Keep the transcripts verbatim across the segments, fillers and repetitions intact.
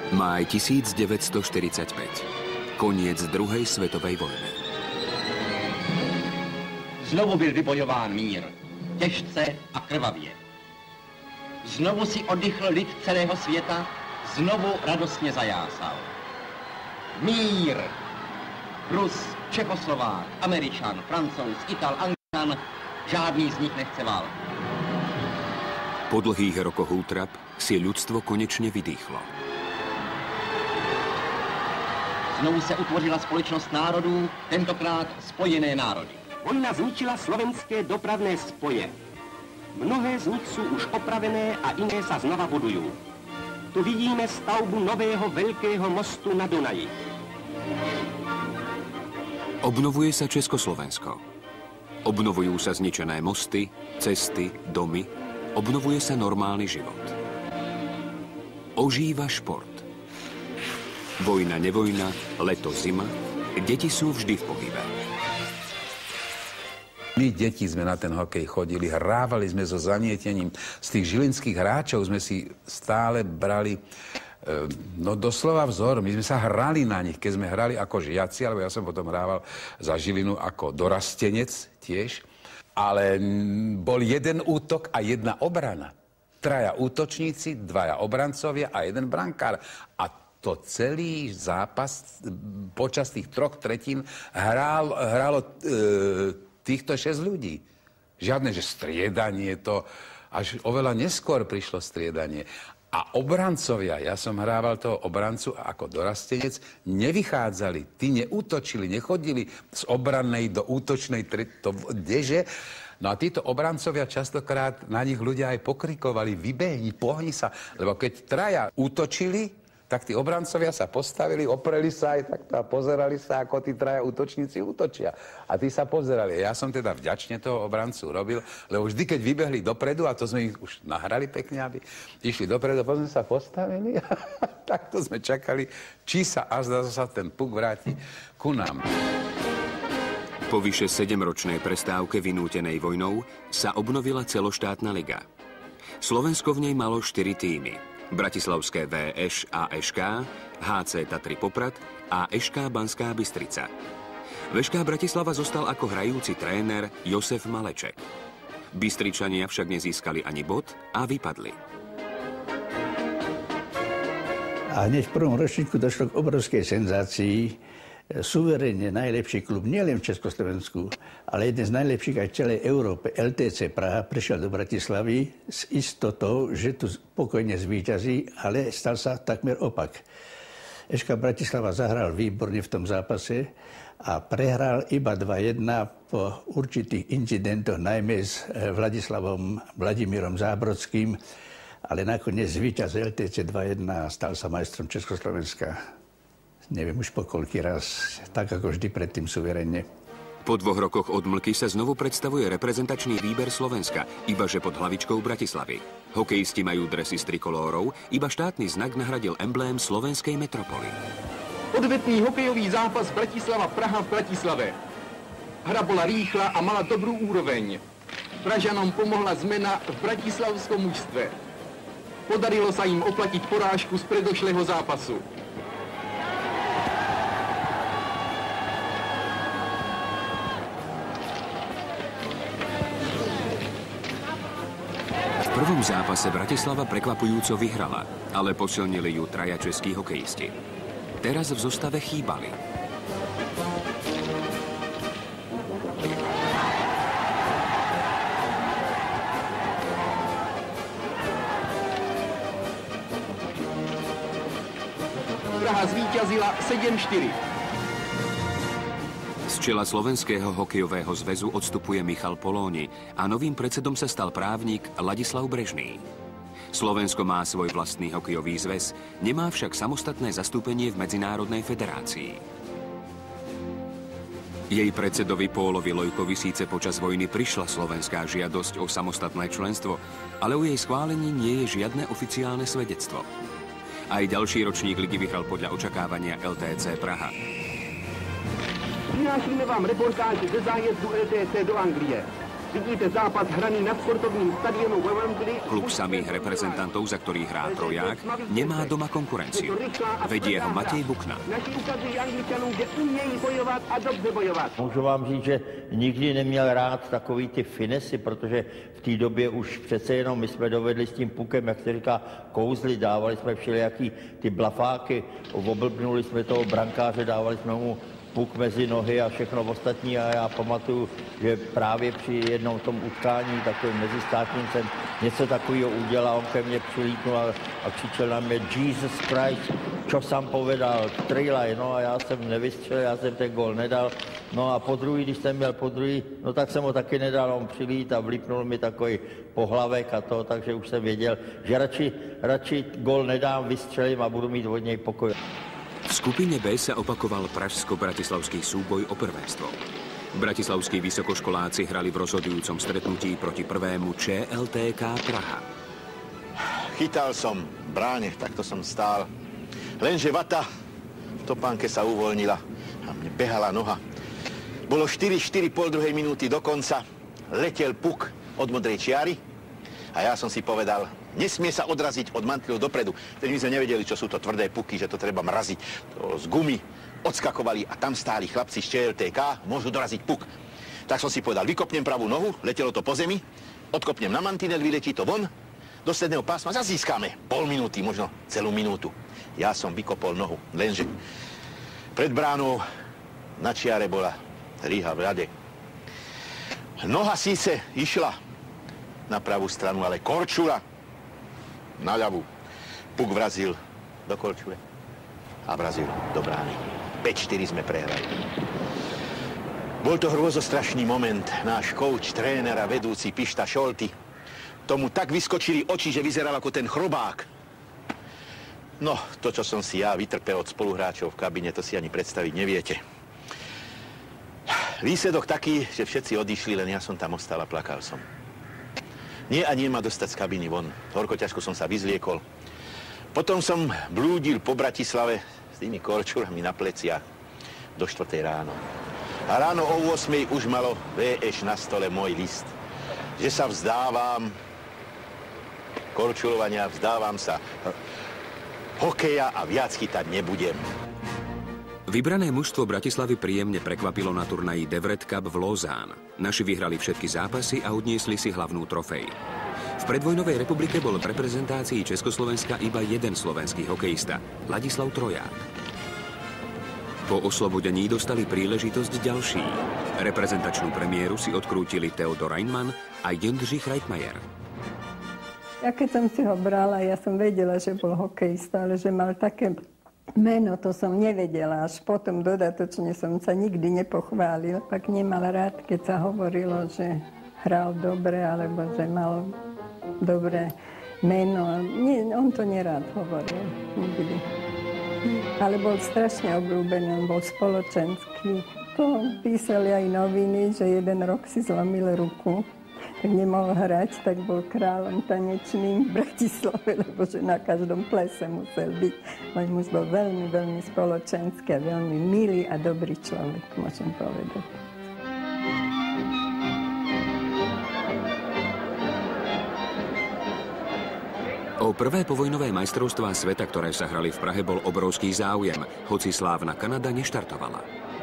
Máj tisícdeväťstoštyridsaťpäť. Koniec druhej svetovej vojny. Znovu byl vybojován mír. Těžce a krvavě. Znovu si oddychl lid celého světa, znovu radostně zajásal. Mír! Rus, Čechoslovák, Američan, Francouz, Ital, Angličan, žádný z nich nechce válku. Po dlhých rokoch útrap si ľudstvo konečne vydýchlo. Znovu se utvořila společnost národů, tentokrát Spojené národy. Vojna zničila slovenské dopravné spoje. Mnohé z nich jsou už opravené a iné sa znova budujú. Tu vidíme stavbu nového veľkého mostu na Dunaji. Obnovuje sa Československo. Obnovujú sa zničené mosty, cesty, domy. Obnovuje sa normálny život. Ožíva šport. Vojna, nevojna, leto, zima. Deti sú vždy v pohybe. My, deti, sme na ten hokej chodili, hrávali sme so zanietením. Z tých žilinských hráčov sme si stále brali, e, no doslova vzor. My sme sa hrali na nich, keď sme hrali ako žiaci, alebo ja som potom hrával za Žilinu ako dorastenec tiež. Ale bol jeden útok a jedna obrana. Traja útočníci, dvaja obrancovia a jeden brankár. A to celý zápas počas tých troch tretín hrál, hrálo e, týchto šesť ľudí. Žiadne, že striedanie to, až oveľa neskôr prišlo striedanie. A obrancovia, ja som hrával toho obrancu ako dorastenec, nevychádzali, tí neútočili, nechodili z obrannej do útočnej, to kdeže. No a títo obrancovia častokrát na nich ľudia aj pokrikovali, vybehni, pohni sa, lebo keď traja útočili, tak tí obrancovia sa postavili, opreli sa aj takto a pozerali sa, ako tí traja útočníci útočia. A tí sa pozerali. Ja som teda vďačne toho obrancu robil, lebo vždy, keď vybehli dopredu, a to sme ich už nahrali pekne, aby išli dopredu, potom sme sa postavili a takto sme čakali, či sa až sa ten puk vráti ku nám. Po vyše sedemročnej prestávke vynútenej vojnou sa obnovila celoštátna liga. Slovensko v nej malo štyri tímy. Bratislavské vé eš a eš ká, há cé Tatry Poprad a eš ká Banská Bystrica. vé eš ká Bratislava zostal ako hrajúci tréner Josef Maleček. Bystričania však nezískali ani bod a vypadli. A hneď v prvom ročníku došlo k obrovskej senzácii. Suverene najlepší klub nielen v Československu, ale jeden z najlepších aj v celej Európe, el té cé Praha, prišiel do Bratislavy s istotou, že tu pokojne zvíťazí, ale stal sa takmer opak. eš ká Bratislava zahral výborne v tom zápase a prehral iba dva jedna po určitých incidentoch, najmä s Vladislavom Vladimírom Zábrodským, ale nakoniec zvíťaz el té cé dva jedna a stal sa majstrom Československa. Neviem už po koľký raz, tak ako vždy predtým suverenne. Po dvoch rokoch odmlky sa znovu predstavuje reprezentačný výber Slovenska, ibaže pod hlavičkou Bratislavy. Hokejisti majú dresy s trikolórou, iba štátny znak nahradil emblém slovenskej metropoly. Odvetný hokejový zápas Bratislava-Praha v Bratislave. Hra bola rýchla a mala dobrú úroveň. Pražanom pomohla zmena v bratislavskom mužstve. Podarilo sa im oplatiť porážku z predošlého zápasu. V prvom zápase Bratislava prekvapujúco vyhrala, ale posilnili ju traja českí hokejisti. Teraz v zostave chýbali. Praha zvíťazila sedem štyri. Z čela Slovenského hokejového zväzu odstupuje Michal Polóni a novým predsedom sa stal právnik Ladislav Brežný. Slovensko má svoj vlastný hokejový zväz, nemá však samostatné zastúpenie v Medzinárodnej federácii. Jej predsedovi Pólovi Lojkovi síce počas vojny prišla slovenská žiadosť o samostatné členstvo, ale o jej schválení nie je žiadne oficiálne svedectvo. Aj ďalší ročník ligy vyhral podľa očakávania el té cé Praha. Přinášíme vám reportáž ze zájezdu el té cé do Anglie. Vidíte zápas hraný na sportovním stadionu ve Wembley. Klub samých reprezentantov, za ktorý hrá Troják, nemá doma konkurenciu. Vedie ho Matej Bukna. Naši ukazují Angličanům, že umějí bojovat a dobře bojovat. Můžu vám říct, že nikdy neměl rád takový ty finesy, protože v té době už přece jenom my jsme dovedli s tím pukem, jak se říká, kouzly, dávali jsme všelijaký ty blafáky, oblbnuli jsme toho brankáře, dávali jsme mu puk mezi nohy a všechno ostatní a já pamatuju, že právě při jednom tom utkání takovým mezistátním jsem něco takového udělal, on ke mně přilítnul a, a křičel na mě Jesus Christ, čo sám povedal, strejlaj, no a já jsem nevystřelil, já jsem ten gól nedal, no a po druhý, když jsem měl po druhý, no tak jsem ho taky nedal, on přilít a vlípnul mi takový pohlavek a to, takže už jsem věděl, že radši, radši gól nedám, vystřelím a budu mít od něj pokoj. V skupine B sa opakoval pražsko-bratislavský súboj o prvenstvo. Bratislavskí vysokoškoláci hrali v rozhodujúcom stretnutí proti prvému Č L T K Praha. Chytal som bráne, takto som stál. Lenže vata v topánke sa uvoľnila a mne behala noha. Bolo štyri štyri pol druhej minúty do konca. Letel puk od modrej čiary a ja som si povedal, nesmie sa odraziť od mantilu dopredu. Teď my sme nevedeli, čo sú to tvrdé puky, že to treba mraziť. To z gumy odskakovali a tam stáli chlapci z Č L T K, môžu doraziť puk. Tak som si povedal, vykopnem pravú nohu, letelo to po zemi, odkopnem na mantinel, vyletí to von, do stredného pásma, získame pol minúty, možno celú minútu. Ja som vykopol nohu, lenže pred bránou na čiare bola Riha v rade. Noha síce išla na pravú stranu, ale korčula na ľavú. Puk vrazil do korčule a vrazil do brány. päť štyri sme prehrali. Bol to hrôzostrašný moment. Náš kouč, tréner a vedúci Pišta Šolty, tomu tak vyskočili oči, že vyzeral ako ten chrobák. No, to, čo som si ja vytrpel od spoluhráčov v kabine, to si ani predstaviť neviete. Výsledok taký, že všetci odišli, len ja som tam ostal a plakal som. Nie a nie ma dostať z kabiny von. Horko ťažko som sa vyzliekol. Potom som blúdil po Bratislave s tými korčulami na pleciach do štvrtej ráno. A ráno o ôsmej už malo vé eš na stole môj list, že sa vzdávam korčulovania, vzdávam sa hokeja a viac chytať nebudem. Vybrané mužstvo Bratislavy príjemne prekvapilo na turnaji Devret Cup v Lausanne. Naši vyhrali všetky zápasy a odniesli si hlavnú trofej. V predvojnovej republike bol v reprezentácii Československa iba jeden slovenský hokejista, Ladislav Troják. Po oslobodení dostali príležitosť ďalší. Reprezentačnú premiéru si odkrútili Theodor Reinmann a Jindřich Reitmajer. Ja keď som si ho brala, ja som vedela, že bol hokejista, ale že mal také meno, to som nevedela, až potom dodatočne som sa nikdy nepochválil. Pak nemal rád, keď sa hovorilo, že hral dobre, alebo že mal dobré meno. Nie, on to nerád hovoril, nikdy. Ale bol strašne obľúbený, on bol spoločenský. To písali aj noviny, že jeden rok si zlomil ruku, tak nemohol hrať, tak bol kráľom tanečným v Bratislave, lebo že na každom plese musel byť. Môj muž bol veľmi, veľmi spoločenský a veľmi milý a dobrý človek, môžem povedať. O prvé povojnové majstrovstvá sveta, ktoré sa hrali v Prahe, bol obrovský záujem, hoci slávna Kanada neštartovala.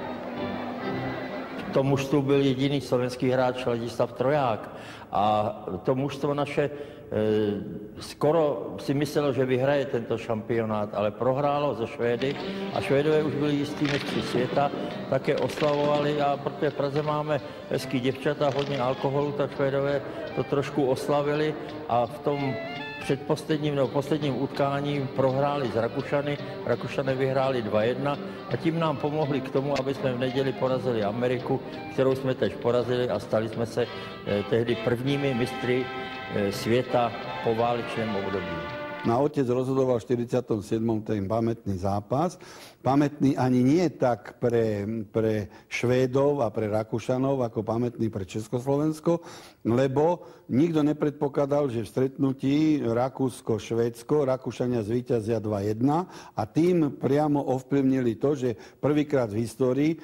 To mužstvo byl jediný slovenský hráč Ladislav Troják a to mužstvo naše e, skoro si myslelo, že vyhraje tento šampionát, ale prohrálo ze Švédy a Švédové už byli jistí mistři světa, také oslavovali a protože v Praze máme hezký děvčata, hodně alkoholu, tak Švédové to trošku oslavili a v tom předposledním nebo posledním utkání prohráli s Rakušany. Rakušany vyhráli dva jedna a tím nám pomohli k tomu, aby jsme v neděli porazili Ameriku, kterou jsme tež porazili a stali jsme se eh, tehdy prvními mistry eh, světa po válečném období. No a otec rozhodoval v štyridsiatom siedmom ten pamätný zápas. Pamätný ani nie tak pre, pre Švédov a pre Rakúšanov, ako pamätný pre Československo, lebo nikto nepredpokladal, že v stretnutí Rakúsko-Švédsko Rakúšania zvíťazia dva jedna a tým priamo ovplyvnili to, že prvýkrát v histórii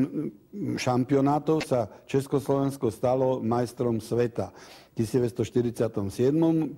šampionátov sa Československo stalo majstrom sveta. V devätnásťstoštyridsiatom siedmom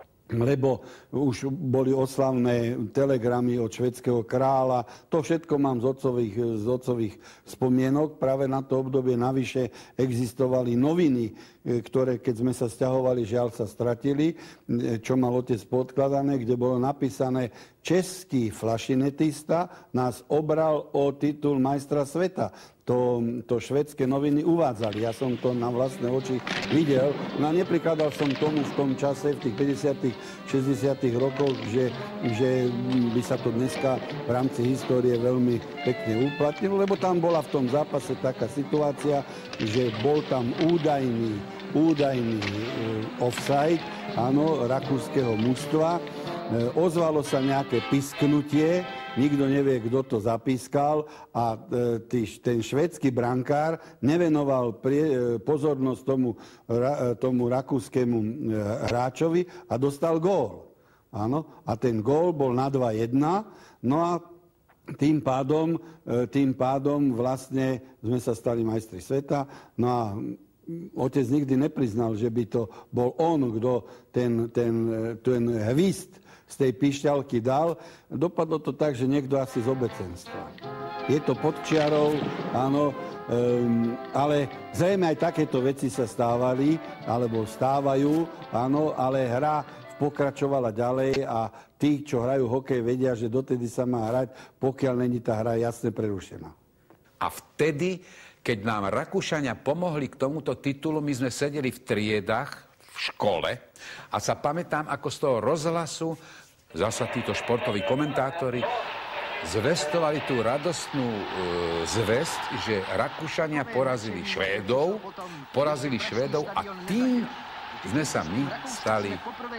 lebo už boli oslavné telegramy od švédskeho kráľa. To všetko mám z otcových, z otcových spomienok. Práve na to obdobie navyše existovali noviny, ktoré, keď sme sa sťahovali, žiaľ sa stratili, čo mal otec podkladané, kde bolo napísané: český flašinetista nás obral o titul majstra sveta. To, to švédske noviny uvádzali. Ja som to na vlastné oči videl. No a neprikladal som tomu v tom čase, v tých päťdesiatych, šesťdesiatych rokoch, že, že by sa to dneska v rámci histórie veľmi pekne uplatnilo, lebo tam bola v tom zápase taká situácia, že bol tam údajný, údajný offside, áno, rakúskeho mužstva. Ozvalo sa nejaké pisknutie, nikto nevie, kto to zapískal a tý, ten švédsky brankár nevenoval prie, pozornosť tomu, tomu rakúskému hráčovi a dostal gól. Áno? A ten gól bol na dva jedna, no a tým pádom, tým pádom vlastne sme sa stali majstri sveta. No a otec nikdy nepriznal, že by to bol on, kto ten, ten, ten hvist z tej píšťalky dal. Dopadlo to tak, že niekto asi z obecenstva. Je to pod čiarou, áno, um, ale zrejme aj takéto veci sa stávali, alebo stávajú, áno, ale hra pokračovala ďalej a tí, čo hrajú hokej, vedia, že dotedy sa má hrať, pokiaľ není tá hra jasne prerušená. A vtedy, keď nám Rakúšania pomohli k tomuto titulu, my sme sedeli v triedách v škole a sa pamätám, ako z toho rozhlasu zasa títo športoví komentátori zvestovali tú radostnú e, zvesť, že Rakúšania porazili Švédov, porazili Švédov a tým sme sa my stali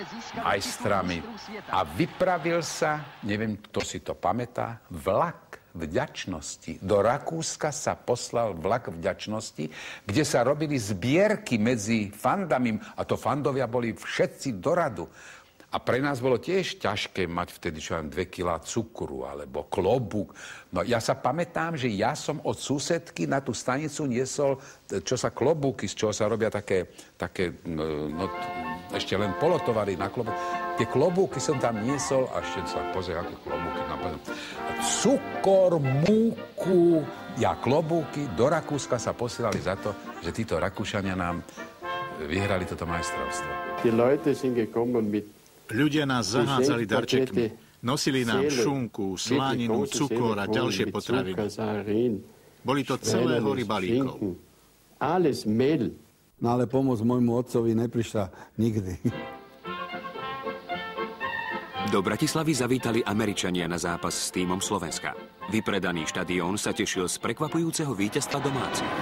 majstrami. A vypravil sa, neviem, kto si to pamätá, vlak vďačnosti. Do Rakúska sa poslal vlak vďačnosti, kde sa robili zbierky medzi fandami, a to fandovia boli všetci do radu. A pre nás bolo tiež ťažké mať vtedy, čo mám, dve kilá cukru alebo klobúk. No ja sa pamätám, že ja som od susedky na tú stanicu niesol, čo sa klobúky, z čoho sa robia také, také no, ešte len polotovary na klobúk. Tie klobúky som tam niesol a ešte sa pozrieť, aké klobúky napadám. Cukor, múku, ja klobúky do Rakúska sa posielali za to, že títo Rakúšania nám vyhrali toto majstrovstvo. Die Leute sind gekommen mit Ľudia nás zahádzali darčekmi. Nosili nám šunku, slaninu, cukor a ďalšie potraviny. Boli to celé hory balíkov. No ale pomoc môjmu otcovi neprišla nikdy. Do Bratislavy zavítali Američania na zápas s tímom Slovenska. Vypredaný štadión sa tešil z prekvapujúceho víťazstva domácich.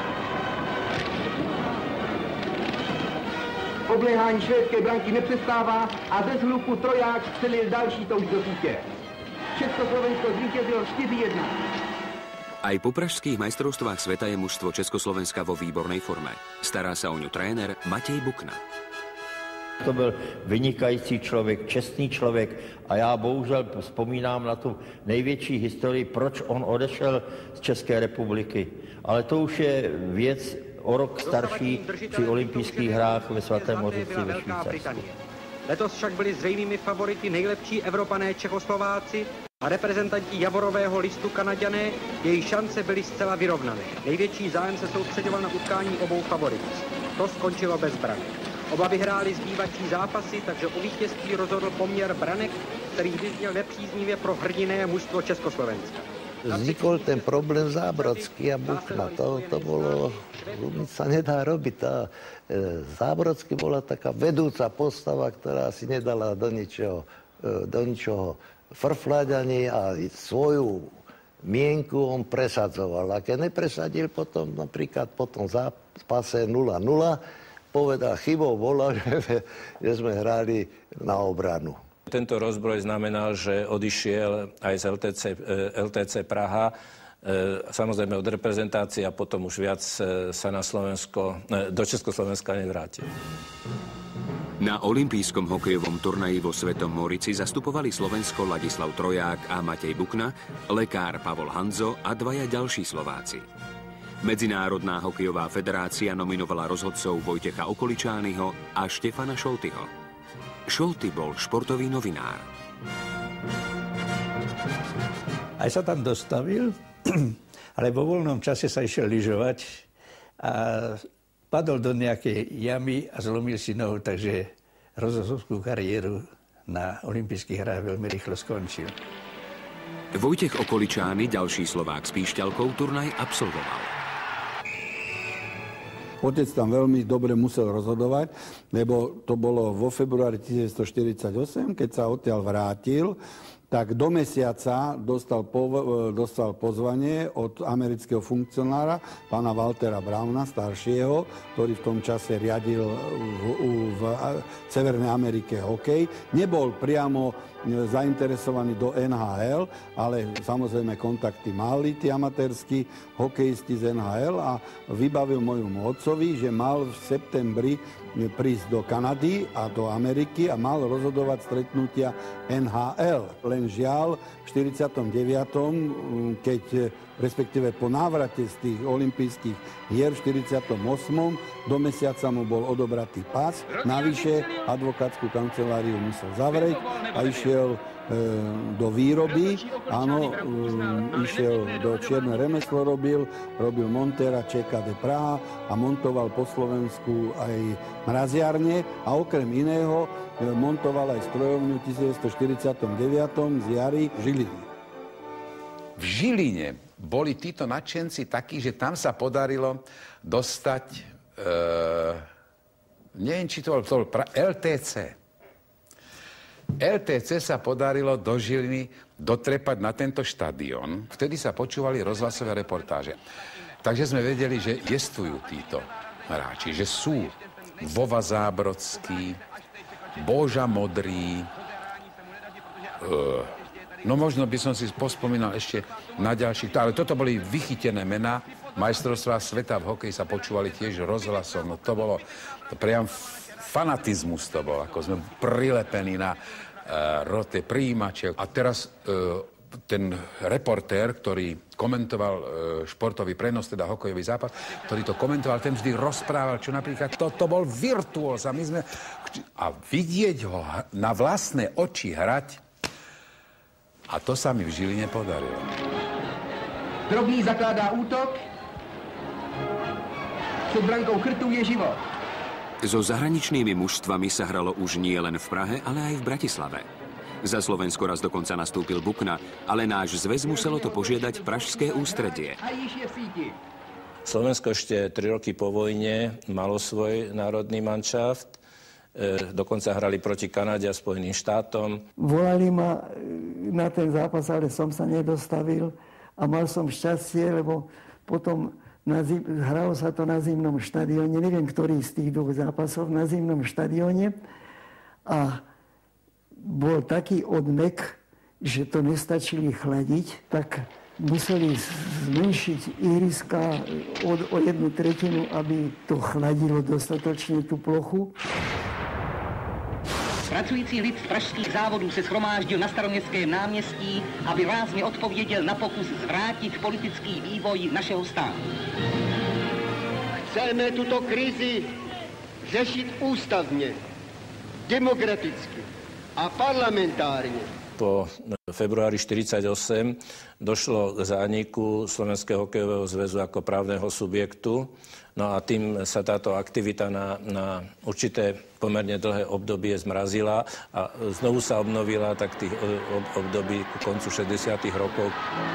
Obléhání švédské branky nepřestává a ze zhluku troják střelil další touž do sítě. Československo zvítězilo štyri jedna. Aj po pražských majstrovstvách sveta je mužstvo Československa vo výbornej forme. Stará sa o ňu tréner Matej Bukna. To byl vynikající člověk, čestný člověk a já bohužel vzpomínám na tu největší historii, proč on odešel z České republiky. Ale to už je věc o rok starší při olympijských hrách ve Svatém Mořici ve Švýcarsku. Letos však byli zřejmými favority nejlepší Evropané Čechoslováci a reprezentanti Javorového listu Kanaďané, jejich šance byly zcela vyrovnané. Největší zájem se soustředoval na utkání obou favorit. To skončilo bez branek. Oba vyhráli zbývající zápasy, takže o vítězství rozhodl poměr branek, který vyzněl nepříznivě pro hrdiné mužstvo Československa. Vznikol ten problém Zábrodský a Bukna. To, to bolo, nic sa nedá robiť. Tá, e, Zábrodský bola taká vedúca postava, ktorá si nedala do ničoho, e, do ničoho frflať ani a svoju mienku on presadzoval. A keď nepresadil potom, napríklad po tom zápase nula nula, povedal, chybou bolo, že, že sme hrali na obranu. tento rozbroj znamenal, že odišiel aj z el té cé, el té cé Praha, samozrejme od reprezentácie a potom už viac sa na Slovensko, do Československa nevrátil. Na olympijskom hokejovom turnaji vo Svetom Morici zastupovali Slovensko Ladislav Troják a Matej Bukna, lekár Pavol Hanzo a dvaja ďalší Slováci. Medzinárodná hokejová federácia nominovala rozhodcov Vojtecha Okoličányho a Štefana Šoltyho. Šolty bol športový novinár. Aj sa tam dostavil, ale vo voľnom čase sa išiel lyžovať a padol do nejakej jamy a zlomil si nohu, takže rozhodcovskú kariéru na olympijských hrách veľmi rýchlo skončil. Vojtech Okoličány, ďalší Slovák s píšťalkou, turnaj absolvoval. Otec tam veľmi dobre musel rozhodovať, lebo to bolo vo februári devätnásťstoštyridsaťosem, keď sa odtiaľ vrátil, tak do mesiaca dostal, po, dostal pozvanie od amerického funkcionára, pána Waltera Browna, staršieho, ktorý v tom čase riadil v, v, v Severnej Amerike hokej. Nebol priamo zainteresovaní do en há el, ale samozrejme kontakty mali tí amatérski hokejisti z en há el a vybavil mojom otcovi, že mal v septembri prísť do Kanady a do Ameriky a mal rozhodovať stretnutia en há el. Len žiaľ, v štyridsiatom deviatom keď respektíve po návrate z tých olympijských hier v štyridsiatom ôsmom do mesiaca mu bol odobratý pás. Navyše advokátsku kanceláriu musel zavrieť a išiel e, do výroby. Áno, e, išiel do čierne remeslo robil, robil montéra čé ká dé Praha a montoval po Slovensku aj mraziarne a okrem iného e, montoval aj strojovňu v devätnásťstoštyridsiatom deviatom z jary Žiliny. V Žiline boli títo nadšenci takí, že tam sa podarilo dostať, e, neviem, či to bol, to bol pra, el té cé. el té cé sa podarilo do Žiliny dotrepať na tento štadión. Vtedy sa počúvali rozhlasové reportáže. Takže sme vedeli, že existujú títo hráči, že sú Vova Zábrodský, Boža Modrý, e, no možno by som si pospomínal ešte na ďalších, ale toto boli vychytené mená. Majstrovstvá sveta v hokeji sa počúvali tiež rozhlasom. No to bolo, to priam fanatizmus to bol, ako sme prilepení na uh, rote príjimače. A teraz uh, ten reportér, ktorý komentoval uh, športový prenos, teda hokejový zápas, ktorý to komentoval, ten vždy rozprával, čo napríklad toto bol virtuóz a my sme... A vidieť ho na vlastné oči hrať, a to sa mi v Žiline podarilo. Drobný zakládá útok. Před brankou Chrtů je život. So zahraničnými mužstvami sa hralo už nie len v Prahe, ale aj v Bratislave. Za Slovensko raz dokonca nastúpil Bukna, ale náš zväz muselo to požiadať pražské ústredie. Slovensko ešte tri roky po vojne malo svoj národný manšaft. E, dokonca hrali proti Kanade a Spojeným štátom. Volali ma na ten zápas, ale som sa nedostavil a mal som šťastie, lebo potom na zim, hralo sa to na zimnom štadióne, neviem, ktorý z tých dvoch zápasov, na zimnom štadióne a bol taký odmek, že to nestačili chladiť, tak museli zmenšiť ihriska o, o jednu tretinu, aby to chladilo dostatočne tú plochu. Pracující lid z pražských závodů se shromáždil na Staroměstském náměstí, aby rázně odpověděl na pokus zvrátit politický vývoj našeho státu. Chceme tuto krizi řešit ústavně, demokraticky a parlamentárně. Po februári štyridsaťosem došlo k zániku Slovenského hokejového zväzu ako právneho subjektu. No a tým sa táto aktivita na, na určité pomerne dlhé obdobie zmrazila a znovu sa obnovila tak tých období ku koncu šesťdesiatych rokov.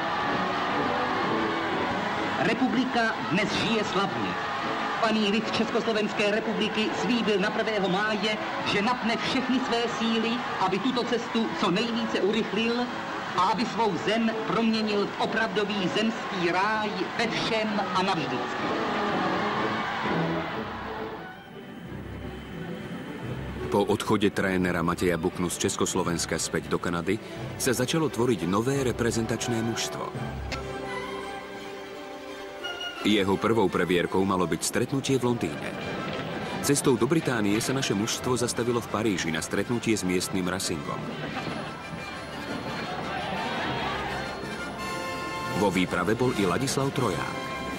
Republika dnes žije slavně. Paný lid Československé republiky slíbil na prvého máje, že napne všechny své síly, aby tuto cestu co nejvíce urychlil a aby svou zem proměnil v opravdový zemský ráj ve všem a navždycky. Po odchode trénera Mateja Buknu z Československa späť do Kanady sa začalo tvoriť nové reprezentačné mužstvo. Jeho prvou previerkou malo byť stretnutie v Londýne. Cestou do Británie sa naše mužstvo zastavilo v Paríži na stretnutie s miestnym Racingom. Vo výprave bol i Ladislav Troják.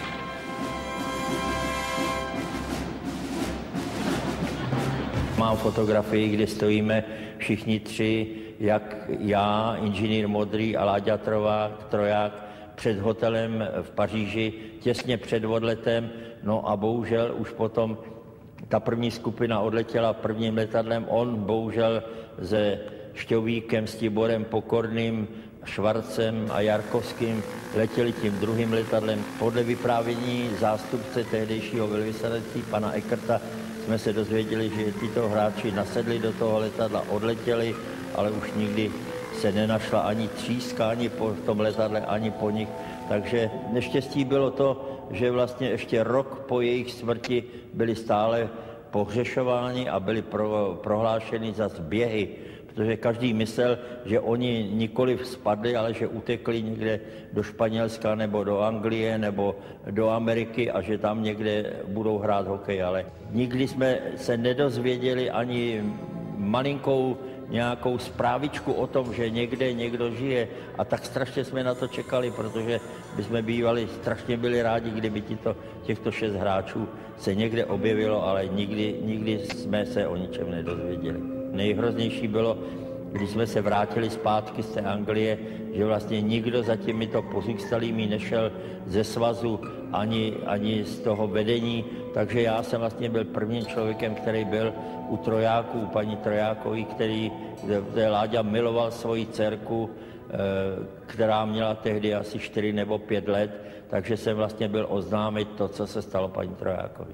Mám fotografii, kde stojíme všichni tři, jak já, inženýr Modrý a Láďa Troják, před hotelem v Paříži, těsně před odletem. No a bohužel už potom ta první skupina odletěla prvním letadlem. On bohužel se Šťovíkem, s Tiborem Pokorným, Švarcem a Jarkovským letěli tím druhým letadlem. Podle vyprávění zástupce tehdejšího velvyslanectví pana Eckerta jsme se dozvěděli, že tyto hráči nasedli do toho letadla, odletěli, ale už nikdy se nenašla ani tříska, ani po tom letadle, ani po nich. Takže neštěstí bylo to, že vlastně ještě rok po jejich smrti byli stále pohřešováni a byli pro, prohlášeni za zběhy, protože každý myslel, že oni nikoliv spadli, ale že utekli někde do Španělska nebo do Anglie nebo do Ameriky a že tam někde budou hrát hokej. Ale nikdy jsme se nedozvěděli ani malinkou nějakou zprávičku o tom, že někde někdo žije. A tak strašně jsme na to čekali, protože bychom bývali, strašně byli rádi, kdyby tito, těchto šest hráčů se někde objevilo, ale nikdy, nikdy jsme se o ničem nedozvěděli. Nejhroznější bylo, když jsme se vrátili zpátky z té Anglie, že vlastně nikdo za těmito pozůstalými nešel ze svazu ani, ani z toho vedení, takže já jsem vlastně byl prvním člověkem, který byl u Trojáků, u paní Trojákový, který, kde Láďa miloval svoji dcerku, která měla tehdy asi čtyři nebo pět let, takže jsem vlastně byl oznámit to, co se stalo paní Trojákovi.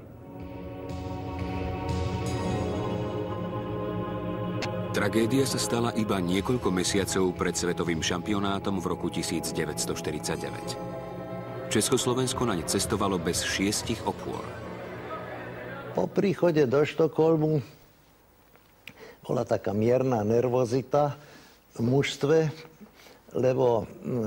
Tragédia sa stala iba niekoľko mesiacov pred svetovým šampionátom v roku devätnásťstoštyridsaťdeväť. Československo naň cestovalo bez šiestich opôr. Po príchode do Štokholmu bola taká mierna nervozita v mužstve, lebo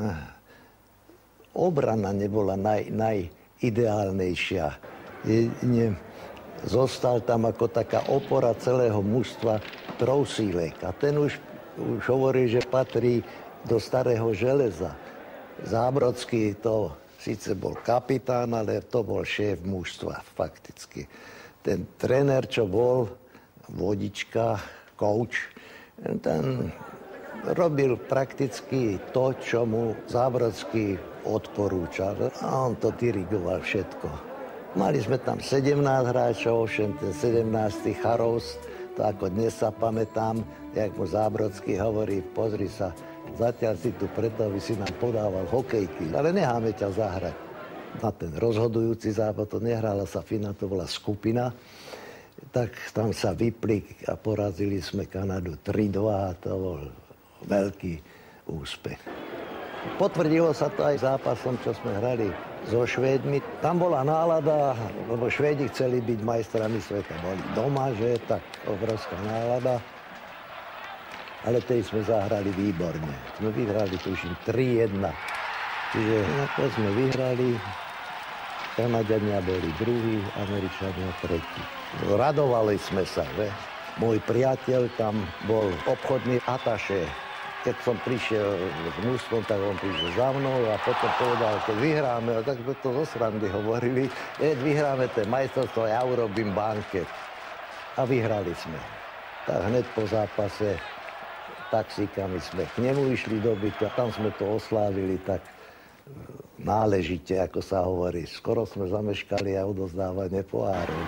obrana nebola naj, najideálnejšia. Jedine zostal tam ako taká opora celého mužstva Trousílek. A ten už, už hovorí, že patrí do starého železa. Zábrodský to síce bol kapitán, ale to bol šéf mužstva fakticky. Ten tréner, čo bol, vodička, coach, ten robil prakticky to, čo mu Zábrodský odporúčal. A on to dirigoval všetko. Mali sme tam sedemnásť hráčov, ovšem ten sedemnásty Charous, to ako dnes sa pamätám, jak mu Zábrodský hovorí, pozri sa, zatiaľ si tu preto, aby si nám podával hokejky, ale necháme ťa zahrať. Na ten rozhodujúci zápas, to nehrála sa finál, to bola skupina, tak tam sa vypli a porazili sme Kanadu tri dva a to bol veľký úspech. Potvrdilo sa to aj zápasom, čo sme hrali so Švédmi. Tam bola nálada, lebo Švédi chceli byť majstrami sveta. Boli doma, že tak obrovská nálada. Ale tej sme zahrali výborne. Sme vyhrali, tuším, tri jedna. Čiže ako sme vyhrali, Kanaďania boli druhí, Američania tretí. Radovali sme sa, že? Môj priateľ tam bol obchodný ataše. Keď som prišiel s mužstvom, tak on prišiel za mnou a potom povedal, keď vyhráme, a tak sme to zo srandy hovorili, keď vyhráme ten majstrovstvo, ja urobím banket. A vyhrali sme. Tak hneď po zápase taxíkami sme k nemu išli do bytu a tam sme to oslávili tak náležite, ako sa hovorí. Skoro sme zameškali aj odozdávanie pohárov.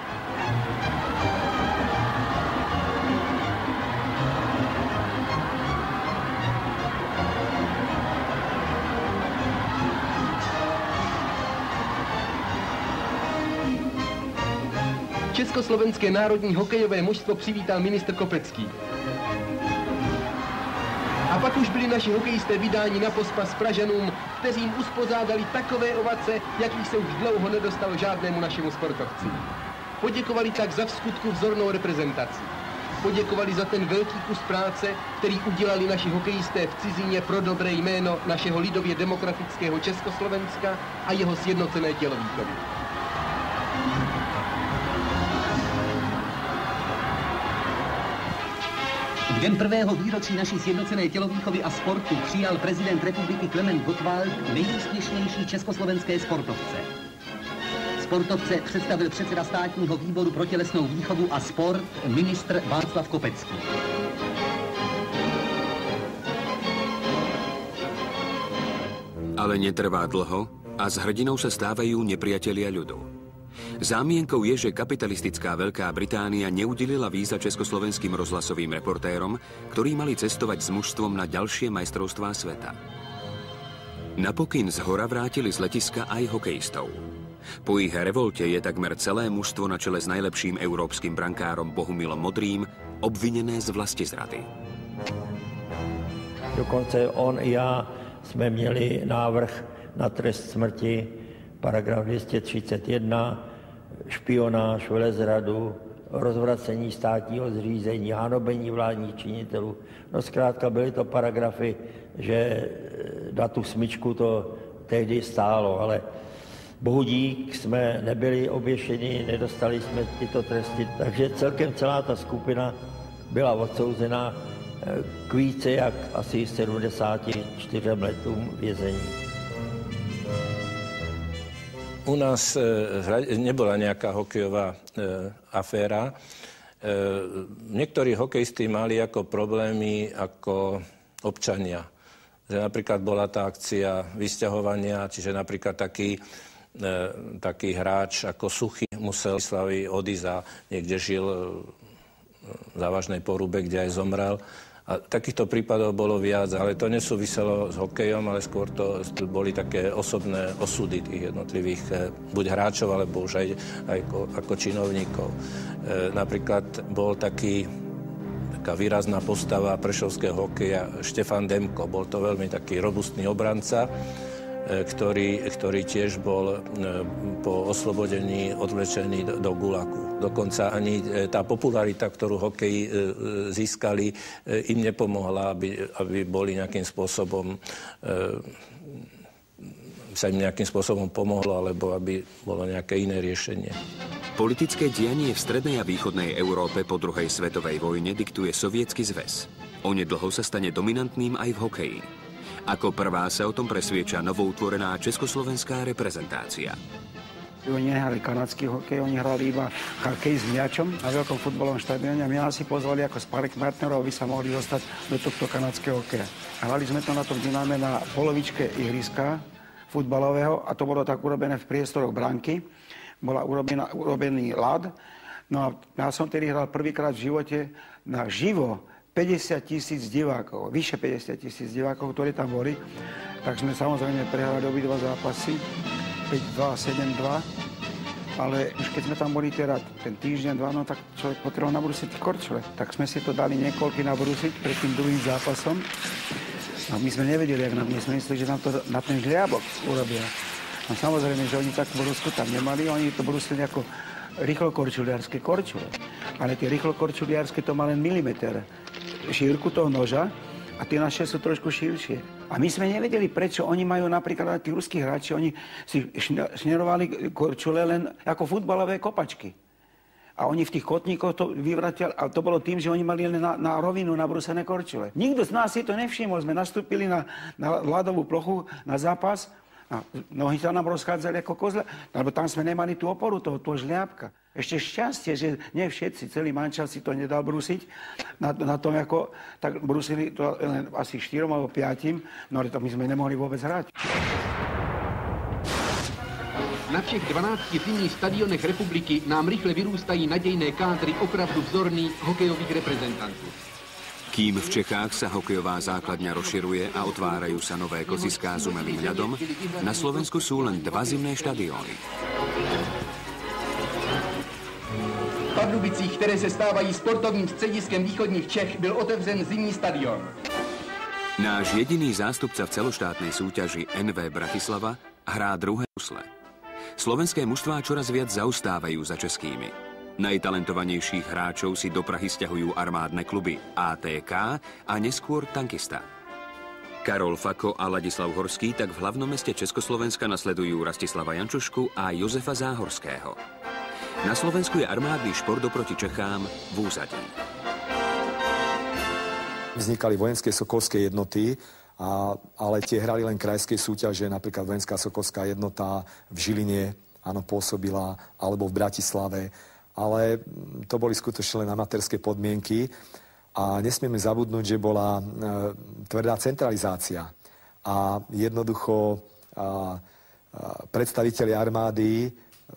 Československé národní hokejové mužstvo přivítal ministr Kopecký. A pak už byli naši hokejisté vydáni na pospas Pražanům, kteří jim uspořádali takové ovace, jakých se už dlouho nedostalo žádnému našemu sportovci. Poděkovali tak za vskutku vzornou reprezentaci. poděkovali za ten velký kus práce, který udělali naši hokejisté v cizině pro dobré jméno našeho lidově demokratického Československa a jeho sjednocené tělovýchovy. V den prvého výročí naší sjednocené tělovýchovy a sportu přijal prezident republiky Klement Gottwald nejúspěšnější československé sportovce. Sportovce představil předseda státního výboru pro tělesnou výchovu a sport ministr Václav Kopecký. Ale netrvá dlho a s hrdinou sa stávajú nepriatelia ľudu. Zámienkou je, že kapitalistická Veľká Británia neudelila víza československým rozhlasovým reportérom, ktorí mali cestovať s mužstvom na ďalšie majstrovstvá sveta. Napokyn z hora vrátili z letiska aj hokejistov. Po ich revolte je takmer celé mužstvo na čele s najlepším európskym brankárom Bohumilom Modrým obvinené z vlastizrady. Dokonce on i já jsme měli návrh na trest smrti, paragraf dvě stě třicet jedna, špionáž, velezradu, rozvracení státního zřízení, hanobení vládních činitelů. No zkrátka byly to paragrafy, že na tu smyčku to tehdy stálo, ale bohu dík jsme nebyli oběšeni, nedostali jsme tyto tresty, takže celkem celá ta skupina byla odsouzena k více jak asi sedmdesáti čtyřem letům vězení. U nás e, nebola nejaká hokejová e, aféra. E, niektorí hokejisti mali ako problémy ako občania. Že napríklad bola tá akcia vysťahovania, čiže napríklad taký, e, taký hráč ako Suchy musel v Slavii odísť a niekde žil e, v závažnej porúbe, kde aj zomrel. A takýchto prípadov bolo viac, ale to nesúviselo s hokejom, ale skôr to boli také osobné osudy tých jednotlivých buď hráčov, alebo už aj, aj ako, ako činovníkov. E, napríklad bol taký, taká výrazná postava prešovského hokeja Štefan Demko. Bol to veľmi taký robustný obranca, e, ktorý, ktorý tiež bol e, po oslobodení odvlečený do, do gulagu. Dokonca ani tá popularita, ktorú hokeji získali, im nepomohla, aby, aby boli nejakým spôsobom, sa im nejakým spôsobom pomohlo, alebo aby bolo nejaké iné riešenie. Politické dianie v strednej a východnej Európe po druhej svetovej vojne diktuje Sovietsky zväz. Onedlho sa stane dominantným aj v hokeji. Ako prvá sa o tom presvieča novoutvorená československá reprezentácia. Oni nehrali kanadský hokej, oni hrali iba hokej s miačom na veľkom futbalovom štadióne a my nás si pozvali ako sparring partnerov, aby sa mohli dostať do tohto kanadského hokeja. Hrali sme to na tom Dyname na polovičke ihriska futbalového a to bolo tak urobené v priestoroch bránky. Bola urobená, urobený ľad. No a ja som tedy hral prvýkrát v živote na živo päťdesiat tisíc divákov, vyše päťdesiat tisíc divákov, ktorí tam boli. Tak sme samozrejme prehrali obidva zápasy. päť dva, sedem dva, ale už keď sme tam boli teda ten týždeň, dva, no tak človek potreboval nabrúsiť korčule. Tak sme si to dali niekoľky nabrúsiť pred tým druhým zápasom. No my sme nevedeli, jak nám, my sme mysleli, že nám to na ten žliabok urobia. No samozrejme, že oni takú brúsku tam nemali, oni to brúsili ako rýchlokorčuliarské korčule. Ale tie rýchlokorčuliarské to má len milimeter šírku toho noža a tie naše sú trošku širšie. A my sme nevedeli, prečo oni majú napríklad tí ruskí hráči, oni si šnerovali korčule len ako futbalové kopačky. A oni v tých kotníkoch to vyvratili, a to bolo tým, že oni mali len na, na rovinu nabrúsené korčule. Nikto z nás si to nevšimol, sme nastúpili na, na ľadovú plochu, na zápas, a nohy sa nám rozchádzali ako kozle, lebo tam sme nemali tú oporu toho, toho žliabka. Ešte šťastie, že nie všetci, celý mančav si to nedal brúsiť. Na, na tom, ako, tak brúsili to len asi štyrom alebo piatim, no ale to my sme nemohli vôbec hrať. Na všech dvanácti zimních stadionech republiky nám rychle vyrůstají nadějné kádry opravdu vzorných hokejových reprezentantů. Kým v Čechách sa hokejová základňa rozširuje a otvárajú sa nové klziská s umelým ľadom, na Slovensku sú len dva zimné štadióny. V Pardubicích, které se stávají sportovním střediskem východních Čech, byl otevřen zimní stadion. Náš jediný zástupca v celoštátnej súťaži en vé Bratislava hrá druhé husle. Slovenské mužstvá čoraz viac zaostávajú za českými. Najtalentovanejších hráčov si do Prahy sťahujú armádne kluby á té ká a neskôr Tankista. Karol Fako a Ladislav Horský tak v hlavnom meste Československa nasledujú Rastislava Jančušku a Jozefa Záhorského. Na Slovensku je armádny šport oproti Čechám v úzadí. Vznikali vojenské sokolské jednoty, a, ale tie hrali len krajské súťaže, napríklad vojenská sokolská jednota v Žiline, áno, pôsobila, alebo v Bratislave, ale to boli skutočne len amatérske podmienky. A nesmieme zabudnúť, že bola e, tvrdá centralizácia. A jednoducho a, a predstavitelia armády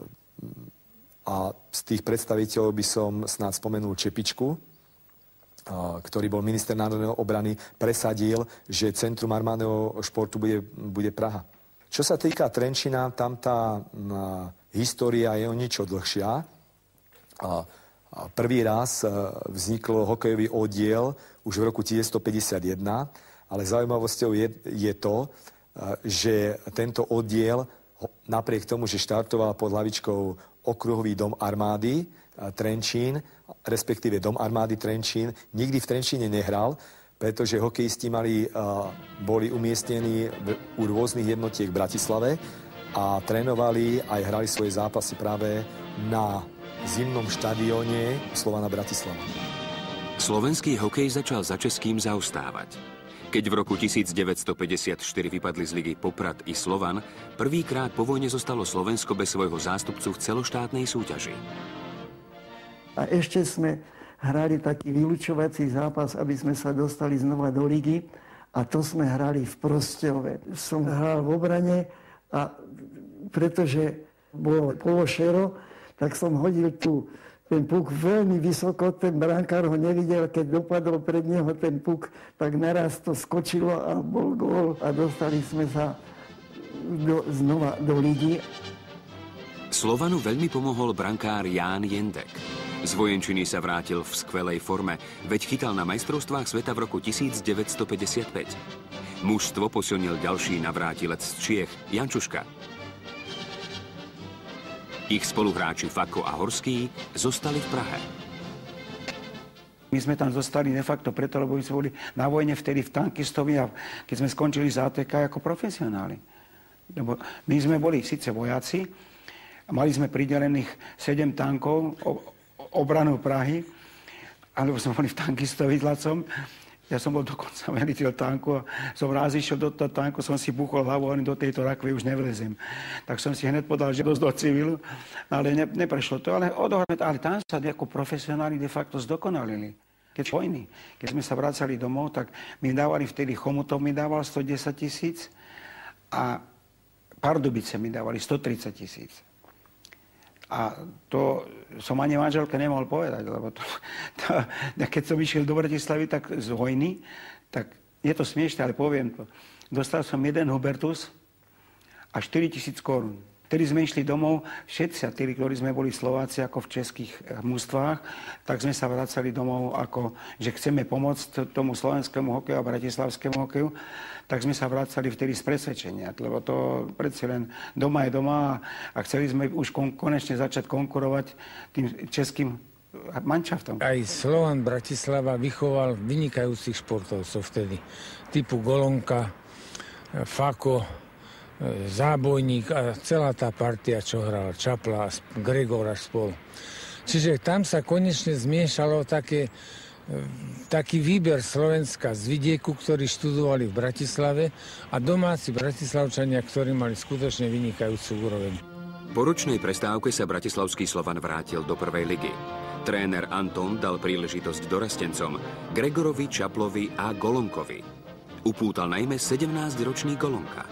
a z tých predstaviteľov by som snáď spomenul Čepičku, a, ktorý bol minister národnej obrany, presadil, že centrum armádneho športu bude, bude Praha. Čo sa týka Trenčína, tam tá a, história je o niečo dlhšia. A, Prvý raz vznikl hokejový oddiel už v roku devätnásťstopäťdesiatjeden, ale zaujímavosťou je, je to, že tento oddiel, napriek tomu, že štartoval pod hlavičkou Okruhový dom armády Trenčín, respektíve dom armády Trenčín, nikdy v Trenčíne nehral, pretože hokejisti mali, boli umiestnení u rôznych jednotiek v Bratislave a trénovali aj hrali svoje zápasy práve na zimnom štadióne Slovana Bratislava. Slovenský hokej začal za českým zaostávať. Keď v roku devätnásťstopäťdesiatštyri vypadli z ligy Poprad i Slovan, prvýkrát po vojne zostalo Slovensko bez svojho zástupcu v celoštátnej súťaži. A ešte sme hrali taký vylučovací zápas, aby sme sa dostali znova do ligy, a to sme hrali v Prosťove. Som hral v obrane a pretože bolo pološero, tak som hodil tu ten puk veľmi vysoko, ten brankár ho nevidel, keď dopadol pred neho ten puk, tak naraz to skočilo a bol gól a dostali sme sa do, znova do ligy. Slovanu veľmi pomohol brankár Ján Jendek. Z vojenčiny sa vrátil v skvelej forme, veď chytal na majstrovstvách sveta v roku devätnásťstopäťdesiatpäť. Mužstvo posilnil ďalší navrátilec z Čiech, Jančuška. Ich spoluhráči Fako a Horský zostali v Prahe. My sme tam zostali de facto preto, lebo my sme boli na vojne vtedy v Tankistovi a keď sme skončili z á té ká ako profesionáli. Lebo my sme boli síce vojaci, mali sme pridelených sedem tankov, obranu Prahy, alebo sme boli v Tankistovi s Lacom. Ja som bol dokonca veliteľ tanku a som raz išiel do toho tanku, som si buchol hlavu a do tejto rakvy už nevlezem. Tak som si hneď podal žiadosť do civilu, ale ne, neprešlo to. Ale, odohrať, ale tam sa ako profesionáli de facto zdokonalili. Keď vojny, keď sme sa vracali domov, tak mi dávali vtedy Chomutov, mi dával stodesať tisíc a Pardubice mi dávali stotridsať tisíc. A to som ani manželke nemohol povedať, lebo to, to, keď som išiel do Bratislavy tak z vojny, tak je to smiešne, ale poviem to. Dostal som jeden Hubertus a štyri tisíc korún. Vtedy sme išli domov, všetci, tí, ktorí sme boli Slováci ako v českých mužstvách, tak sme sa vracali domov ako, že chceme pomôcť tomu slovenskému hokeju a bratislavskému hokeju, tak sme sa vracali vtedy z presvedčenia, lebo to predsa len doma je doma a chceli sme už kon- konečne začať konkurovať tým českým manšaftom. Aj Slovan Bratislava vychoval vynikajúcich športovcov vtedy, typu Golonka, Fako, Zábojník a celá tá partia, čo hrala, Čapla, Gregor a spol. Čiže tam sa konečne zmiešalo také, taký výber Slovenska z vidieku, ktorí študovali v Bratislave a domáci bratislavčania, ktorí mali skutočne vynikajúcu úroveň. Po ročnej prestávke sa bratislavský Slovan vrátil do prvej ligy. Tréner Anton dal príležitosť dorastencom Gregorovi, Čaplovi a Golonkovi. Upútal najmä sedemnásťročný Golonka.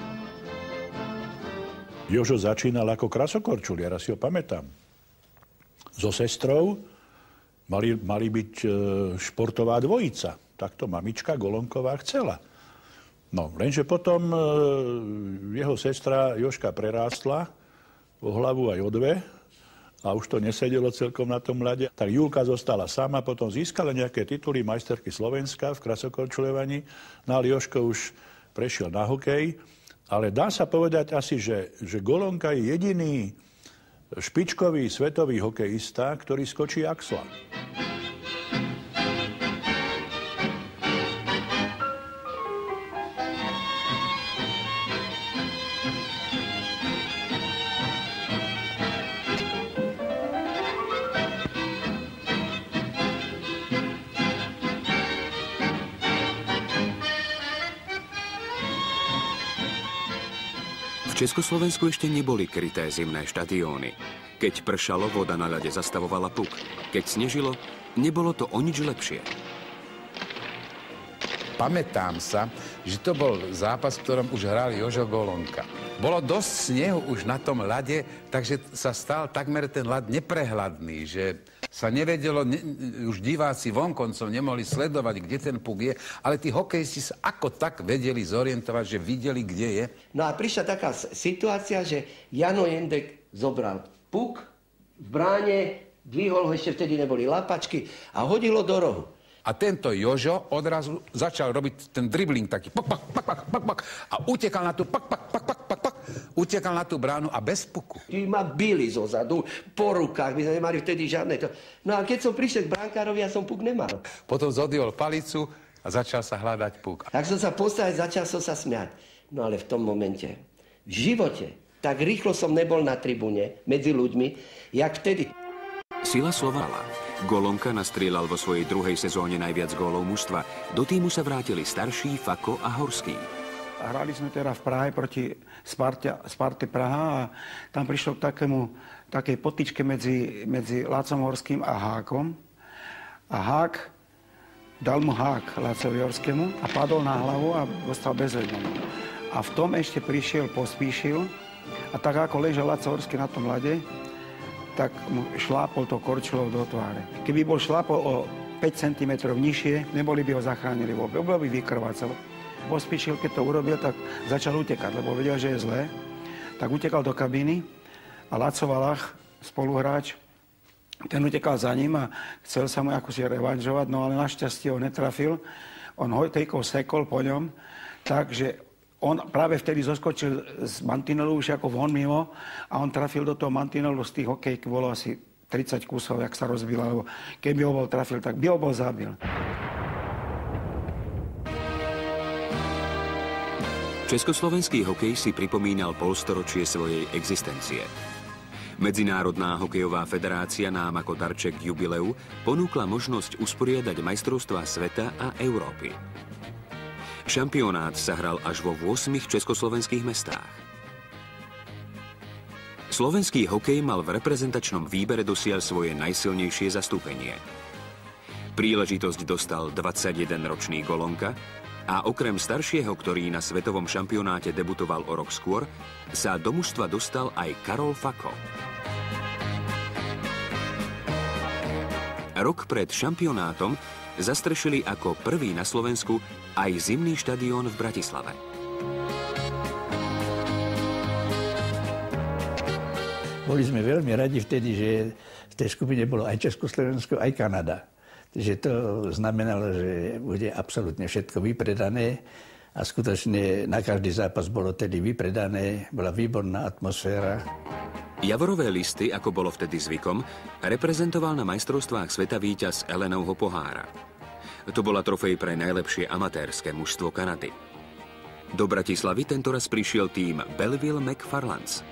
Jožo začínal ako krasokorčuliar, ja si ho pamätám. So sestrou mali, mali byť e, športová dvojica. Takto mamička Golonková chcela. No, lenže potom e, jeho sestra Jožka prerástla o hlavu aj o dve a už to nesedelo celkom na tom ľade. Tak Julka zostala sama, potom získala nejaké tituly majsterky Slovenska v krasokorčuľovaní. No ale Jožko už prešiel na hokej. Ale dá sa povedať asi, že, že Golonka je jediný špičkový svetový hokejista, ktorý skočí axla. V Československu ešte neboli kryté zimné štadióny. Keď pršalo, voda na ľade zastavovala puk. Keď snežilo, nebolo to o nič lepšie. Pamätám sa, že to bol zápas, v ktorom už hral Jožo Golonka. Bolo dosť snehu už na tom ľade, takže sa stal takmer ten ľad neprehľadný, že sa nevedelo, ne, už diváci vonkoncom nemohli sledovať, kde ten puk je, ale tí hokejisti sa ako tak vedeli zorientovať, že videli, kde je. No a prišla taká situácia, že Jano Jendek zobral puk v bráne, dvihol ho, ešte vtedy neboli lapačky a hodilo do rohu. A tento Jožo odrazu začal robiť ten dribling taký pak, pak, pak, pak, pak, pak, a utekal na tú pak, pak, pak, pak, pak, pak, utekal na tú bránu a bez puku. Tí ma bili zozadu, po rukách, my sme nemali vtedy žiadne to. No a keď som prišiel k brankárovi, ja som puk nemal. Potom zodiol palicu a začal sa hľadať puk. Tak som sa postavil, začal som sa smiať. No ale v tom momente, v živote, tak rýchlo som nebol na tribúne medzi ľuďmi, jak vtedy. Sila Slovala. Golonka nastrieľal vo svojej druhej sezóne najviac gólov mužstva. Do týmu sa vrátili starší, Fako a Horský. Hrali sme teda v Prahe proti Sparte, Sparte Praha a tam prišlo k takému, takej potičke medzi, medzi Lácom Horským a Hákom. A Hák dal mu hák Lácovi Horskému a padol na hlavu a dostal bezvedenie. A v tom ešte prišiel Pospíšil a tak ako ležal Láco Horský na tom ľade, tak mu šlápol to korčulou do tváre. Keby bol šlápol o päť centimetrov nižšie, neboli by ho zachránili vôbec, bol by vykrvácal. Pospíšil, keď to urobil, tak začal utekať, lebo vedel, že je zlé. Tak utekal do kabíny a Laco Valach, spoluhráč, ten utekal za ním a chcel sa mu akosi revanžovať, no ale našťastie ho netrafil. On hojtejkou sekol po ňom, takže on práve vtedy zoskočil z mantinelu už ako von mimo a on trafil do toho mantinelu z tých hokejk, bolo asi tridsať kusov, jak sa rozbila, lebo keby ho bol trafil, tak by ho bol zabil. Československý hokej si pripomínal polstoročie svojej existencie. Medzinárodná hokejová federácia nám ako darček k jubileu ponúkla možnosť usporiadať majstrovstvá sveta a Európy. Šampionát sa hral až vo ôsmich československých mestách. Slovenský hokej mal v reprezentačnom výbere dosiaľ svoje najsilnejšie zastúpenie. Príležitosť dostal dvadsaťjedenročný Golonka a okrem staršieho, ktorý na svetovom šampionáte debutoval o rok skôr, sa do mužstva dostal aj Karol Fako. Rok pred šampionátom zastrešili ako prvý na Slovensku aj zimný štadión v Bratislave. Boli sme veľmi radi vtedy, že v tej skupine bolo aj Československo, aj Kanada. Takže to znamenalo, že bude absolútne všetko vypredané a skutočne na každý zápas bolo tedy vypredané, bola výborná atmosféra. Javorové listy, ako bolo vtedy zvykom, reprezentoval na majstrovstvách sveta víťaz Elenovho pohára. To bola trofej pre najlepšie amatérske mužstvo Kanady. Do Bratislavy tentoraz prišiel tím Belleville McFarlands.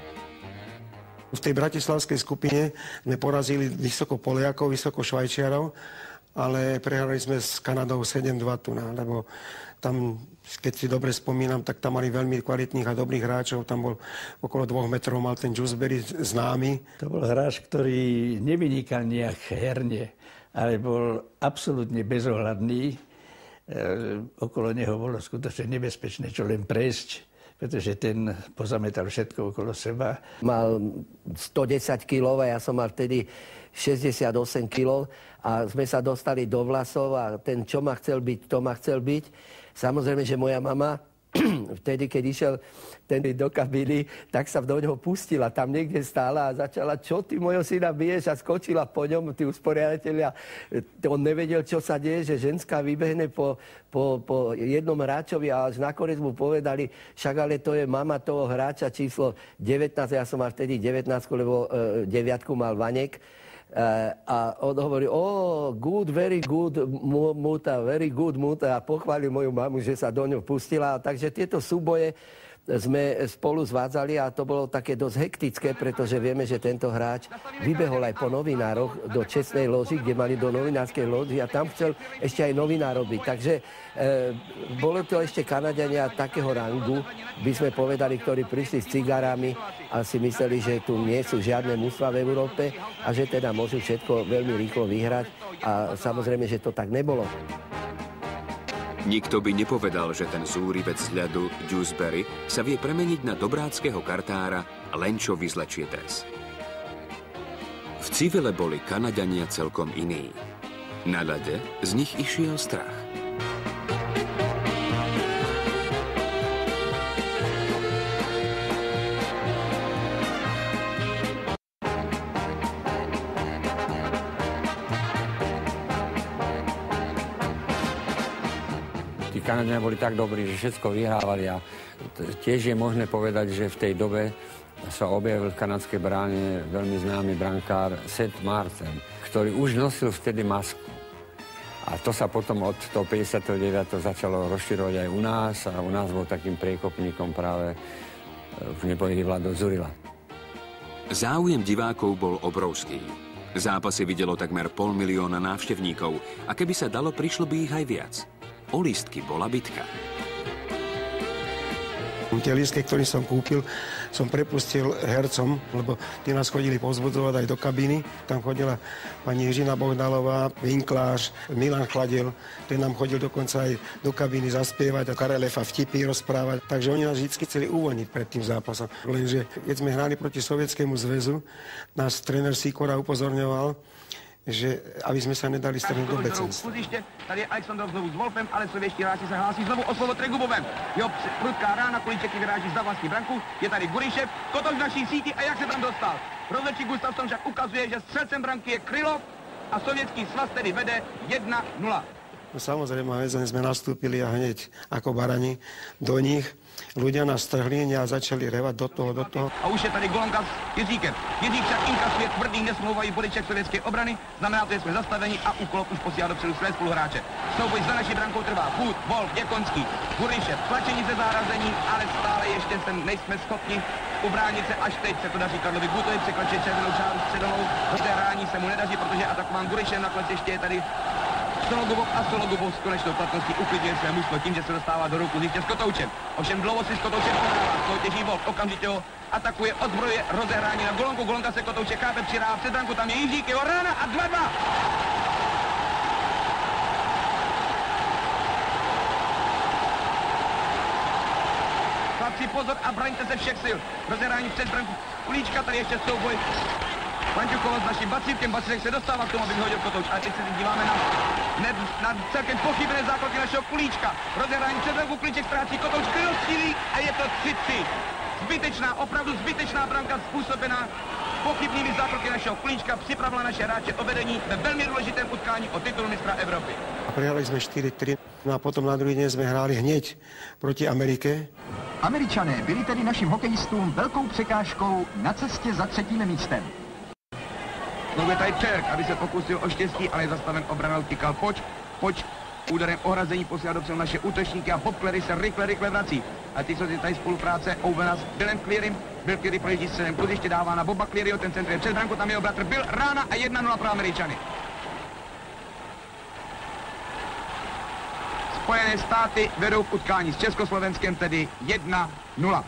V tej bratislavskej skupine sme porazili vysoko Poliakov, vysoko Švajčiarov, ale prehrali sme s Kanadou sedem dva tu, lebo tam, keď si dobre spomínam, tak tam mali veľmi kvalitných a dobrých hráčov. Tam bol okolo dvoch metrov, mal ten Dewsbury známy. To bol hráč, ktorý nevynikal nejak herne, ale bol absolútne bezohľadný. E, okolo neho bolo skutočne nebezpečné čo len prejsť, pretože ten pozametal všetko okolo seba. Mal stodesať kilov a ja som mal vtedy šesťdesiatosem kilov a sme sa dostali do vlasov a ten, čo ma chcel byť, to ma chcel byť. Samozrejme, že moja mama vtedy, keď išiel ten do kabiny, tak sa do ňoho pustila. Tam niekde stála a začala, čo ty mojho syna biješ, a skočila po ňom, tí usporiadatelia. On nevedel, čo sa deje, že ženská vybehne po, po, po jednom hráčovi a až nakoniec mu povedali, však ale to je mama toho hráča číslo devätnásť, ja som mal vtedy devätnásť, lebo e, deviatku mal Vanek. Uh, a on hovorí, oh, good, very good, Muta, very good, Muta, a pochválil moju mamu, že sa do ňou pustila. Takže tieto súboje sme spolu zvádzali a to bolo také dosť hektické, pretože vieme, že tento hráč vybehol aj po novinároch do čestnej loži, kde mali do novinárskej loži a tam chcel ešte aj novinárov byť. Takže e, bolo to ešte Kanaďania takého rangu, by sme povedali, ktorí prišli s cigárami a si mysleli, že tu nie sú žiadne mužstvá v Európe a že teda môžu všetko veľmi rýchlo vyhrať a samozrejme, že to tak nebolo. Nikto by nepovedal, že ten zúrivec z ľadu Dewsbury sa vie premeniť na dobráckého kartára, len čo vyzlečie dres. V civile boli Kanaďania celkom iní. Na ľade z nich išiel strach. Kanaďania boli tak dobrí, že všetko vyhrávali a tiež je možné povedať, že v tej dobe sa objavil v kanadskej bráne veľmi známy brankár Seth Martin, ktorý už nosil vtedy masku. A to sa potom od toho päťdesiateho deviateho začalo rozširovať aj u nás a u nás bol takým priekopníkom práve v nepovedí Vlado Dzurilla. Záujem divákov bol obrovský. Zápasy videlo takmer pol milióna návštevníkov a keby sa dalo, prišlo by ich aj viac. O lístky bola bitka. Tie lístky, ktoré som kúpil, som prepustil hercom, lebo tí nás chodili povzbudzovať aj do kabíny. Tam chodila pani Jiřina Bohdalová, Vinklář, Milan Chladil. Ten nám chodil dokonca aj do kabíny zaspievať a Karelefa vtipy rozprávať. Takže oni nás vždy chceli uvoľniť pred tým zápasom. Lenže keď sme hrali proti Sovietskému zväzu, nás tréner Sikora upozorňoval, že aby sme sa nedali strhnúť do becenstva. Tady je Alexandrov znovu s Wolfem, ale sovětští hráči se hlásí znovu o slovo Tregubovem. Jo, prudká rána, Kulíček vyráží za vlastní branku, je tady Gurišev, Kotoš v naší síti a jak se tam dostal. Rozhodčí Gustafsson však ukazuje, že střelcem branky je Krylov a sovětský svaz tedy vede jedna nula. No, samozrejme, sme nastúpili a hneď ako barani do nich. Ľudia nás strhli a začali revať do toho, do toho. A už je tady Golonka s Jiříkem. Jiřík však inkasuje tvrdý, nesmlouvají bodiček sovětské obrany. Znamená to, že jsme zastaveni a úkol už posílá dopředu své spoluhráče. Souboj za naší brankou trvá. Půd, Wolf, Děkonský, Gurišev, tlačení ze zárazení, ale stále ještě se nejsme schopni ubránit se. Až teď se to daří Karlovi Gutovi, překročit červenou čáru středovou. Rozehrání se mu nedaří, protože atakován Gurišev, nakonec ještě je tady Sologubov a Sologubov s konečnou platností uklidňuje své mužstvo tím, že se dostává do ruku Zítě s Kotoučem. Ovšem dlouho si s Kotoučem podává, soutěží Wolf, okamžitě ho atakuje, odzbrojuje rozehrání na Golonku. Golonka se Kotouče chápe, přidává před branku, tam je Jiřík, jeho rána a dva dva. Chlapci, pozor a braňte se všech sil. Rozehrání před branku Kulíčka, tady ještě souboj Panťukova s naším Bacívkem. Bacívek se dostává k tomu, aby vyhodil Kotouč. Ale teď se díváme na, ne, na celkem pochybné zákroky našeho Kulíčka. Rozehrání před branku, Kulíček ztrácí, Kotouč kryl střílí a je to tři tři. Zbytečná, opravdu zbytečná branka způsobená pochybnými zákroky našeho Kulíčka připravila naše hráče o vedení ve velmi důležitém utkání o titul mistra Evropy. A prehrali sme štyri tri, no a potom na druhý deň sme hráli hneď proti Amerike. Američané byli tedy našim hokejistům velkou překážkou na cestě za třetím místem. Znovu je tady Čerk, aby se pokusil o štěstí, ale je zastaven obranou, tykal Poč. Poč úderem ohrazení posílá dopředu naše útočníky a Bob Cleary se rychle, rychle vrací. A ty jsou tady spolupráce Owena s Billem Clearym. Bill Cleary projíždí středem, ještě dává na Boba Clearyho, ten centruje před branku, tam jeho bratr Bill, rána a jedna nula pro Američany. Spojené státy vedou v utkání s Československem tedy jedna nula.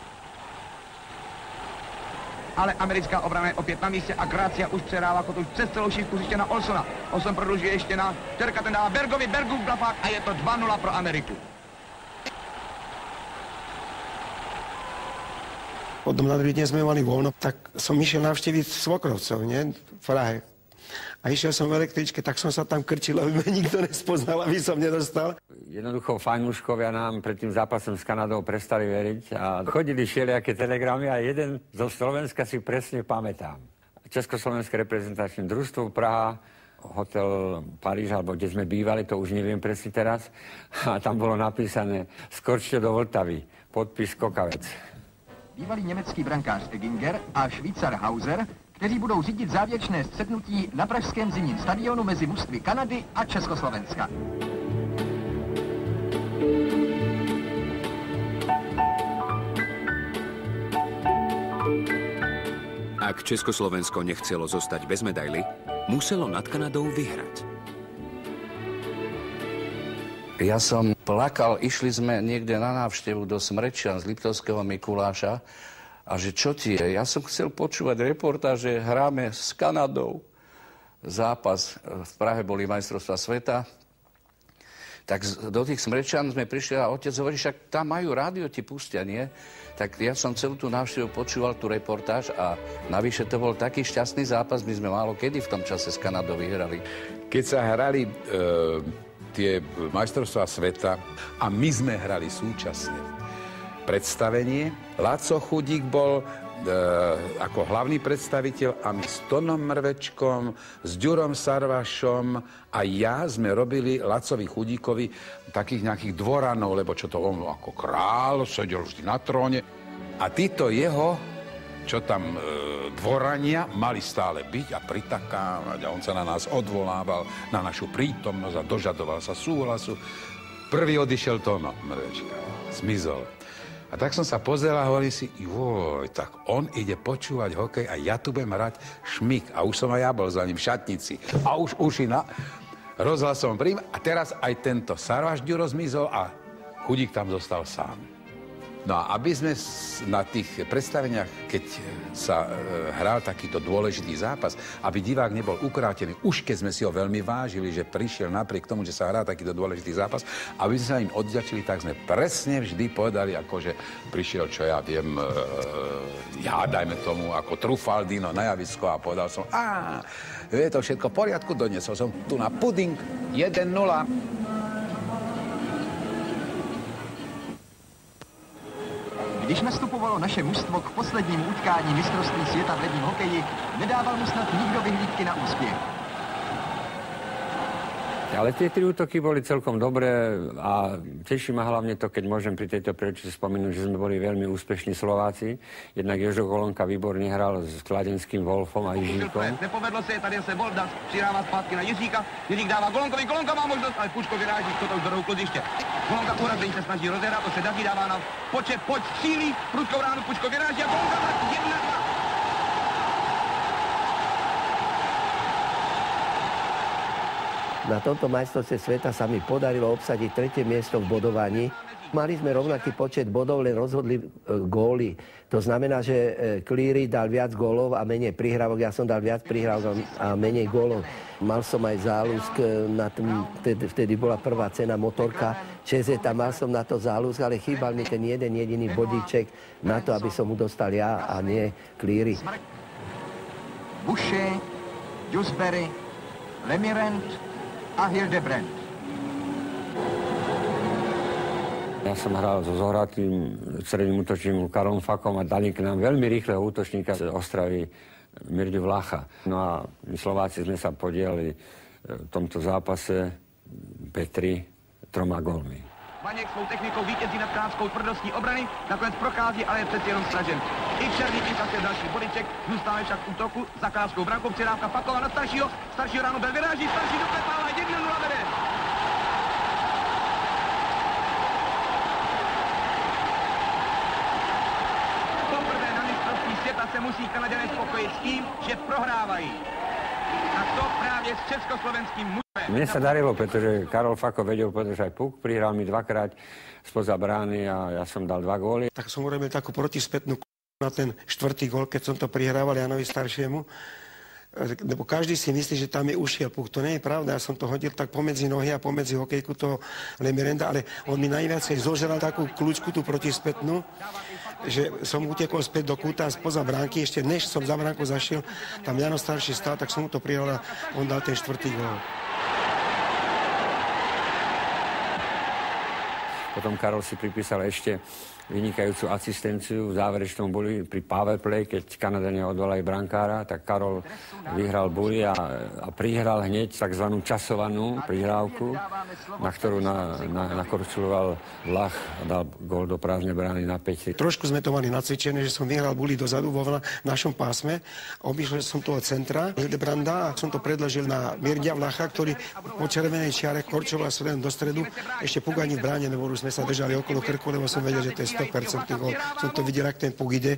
Ale americká obrana je opět na místě a Grácia už přehrává Kotouč přes celou šířku ještě na Olsona. Olson prodlužuje ještě na Terka, ten dává Bergovi, Bergův blafák a je to dva nula pro Ameriku. Potom na druhý deň sme mali voľno, tak som išiel navštíviť svokrovcov, nie? V Prahe. A išiel som v električke, tak som sa tam krčil, aby ma nikto nespoznal, aby som nedostal. Jednoducho fanúškovia nám pred tým zápasom s Kanadou prestali veriť a chodili všelijaké telegramy a jeden zo Slovenska si presne pamätám. Československé reprezentačné družstvo Praha, hotel Paríž, alebo kde sme bývali, to už neviem presne teraz. A tam bolo napísané Skočte do Vltavy, podpis Kokavec. Bývalý německý brankář Egginger a Švýcar Hauser, kteří budou řídit závěrečné střetnutí na pražském zimním stadionu mezi mužstvy Kanady a Československa. Ak Československo nechcelo zostať bez medaily, muselo nad Kanadou vyhrať. Ja som plakal, išli sme niekde na návštevu do Smrečan z Liptovského Mikuláša a že čo ti je? Ja som chcel počúvať reportáž, že hráme s Kanadou. Zápas v Prahe boli majstrovstvá sveta. Tak do tých Smrečan sme prišli a otec hovorí, však tam majú rádio, ti pustia, nie? Tak ja som celú tú návštevu počúval, tú reportáž a navyše to bol taký šťastný zápas, my sme málo kedy v tom čase s Kanadou vyhrali. Keď sa hrali e, tie majstrovstvá sveta a my sme hrali súčasne predstavenie, Laco Chudík bol e, ako hlavný predstaviteľ a my s Tonom Mrvečkom, s Ďurom Sarvašom a ja sme robili Lacovi Chudíkovi takých nejakých dvoranov, lebo čo to on ako král, sedel vždy na tróne. A títo jeho, čo tam e, dvorania, mali stále byť a pritakávať a on sa na nás odvolával, na našu prítomnosť a dožadoval sa súhlasu. Prvý odišiel Tono Mrvečka, zmizol. A tak som sa pozeral a hovorím si, joj, tak on ide počúvať hokej a ja tu budem hrať šmik. A už som aj ja bol za ním v šatnici. A už uši na rozhlasom prím. A teraz aj tento Sarvaš Ďuro zmizol a Chudík tam zostal sám. No a aby sme na tých predstaveniach, keď sa e, hral takýto dôležitý zápas, aby divák nebol ukrátený, už keď sme si ho veľmi vážili, že prišiel napriek tomu, že sa hrá takýto dôležitý zápas, aby sme sa im odďačili, tak sme presne vždy povedali, akože prišiel, čo ja viem, e, ja dajme tomu, ako Trufaldino na javisko a povedal som, á, je to všetko v poriadku, doniesol som tu na puding jeden nula. Když nastupovalo naše mužstvo k poslednímu utkání mistrovství světa v ledním hokeji, nedával mu snad nikdo vyhlídky na úspěch. Ale tie tri útoky boli celkom dobré a teší ma hlavne to, keď môžem pri tejto príležitosti spomenúť, že sme boli veľmi úspešní Slováci. Jednak Jožo Golonka výborne hral s kladenským Wolfom a Jižníkom. Nepovedlo se, tady se Boldas přidává zpátky na Jiříka. Jiřík dává Golonkovi, Golonka má možnost, ale Puško vyráží, toto už do rohu kloziště. Golonka urazení se snaží rozehrát, to se daří, dává na počet, pojď, střílí, prudkou ránu, Puško vyráží a Golonka jedna dva. Na tomto majstrovstve sveta sa mi podarilo obsadiť tretie miesto v bodovaní. Mali sme rovnaký počet bodov, len rozhodli e, góly. To znamená, že e, Cleary dal viac gólov a menej prihrávok. Ja som dal viac prihrávok a menej gólov. Mal som aj záľusk, na tým, vtedy, vtedy bola prvá cena motorka Čezeta. Mal som na to záľusk, ale chýbal mi ten jeden jediný bodíček na to, aby som mu dostal ja a nie Cleary. Boucher, Dewsbury, Lemirent a Hildebrand. Ja som hral so zohratým stredným útočníkom Karlom Fakom a dali k nám veľmi rýchleho útočníka z Ostravy Mirďu Vlacha. No a my Slováci sme sa podielali v tomto zápase Petri troma gólmi. Vaněk svou technikou vítězí nad krátskou tvrdostí obrany, nakonec prochází, ale je přeci jenom stražen. I Černý inkasuje další bodiček, zůstáme však v útoku za krátskou brankou, přidávka Fakova na staršího, staršího ráno Bel vyráží, starší doklepává jedna nula vede. Poprvé na mistrovství světa se musí Kanaďané spokojit s tím, že prohrávají. A to právě s československým mužem. Mne sa darilo, pretože Karol Fako vedel podržať puk, prihral mi dvakrát spoza brány a ja som dal dva góly. Tak som urobil takú protispätnú k***u na ten štvrtý gól, keď som to prihrával Janovi staršiemu. lebo každý si myslí, že tam je ušiel puk. To nie je pravda. Ja som to hodil tak pomedzi nohy a pomedzi hokejku toho Lemirenda, ale on mi najviac zožral takú kľúčku tú protispätnú, že som utekol späť do kúta spoza bránky. Ešte než som za bránku zašiel, tam Jano starší stál, tak som mu to prijal a on dal ten štvrtý gól. Potom Karol si pripísal ešte vynikajúcu asistenciu. V záverečnom boli pri power play, keď Kanadania odvolali brankára, tak Karol vyhral buli a, a prihral hneď takzvanú časovanú prihrávku, na ktorú na, na, nakorčuloval Vlach a dal gól do prázdnej brány na päť. Trošku sme to mali nacvičené, že som vyhral buli dozadu vo v našom pásme. Obišiel som toho centra Hildebranda a som to predložil na Mirdia Vlacha, ktorý po červenej čiare korčoval sa do stredu. Ešte puk ani v bráne, nebo už sme sa držali okolo krku, lebo som vedel, že to je sto percent gól. Som to videl, ak ten puk ide.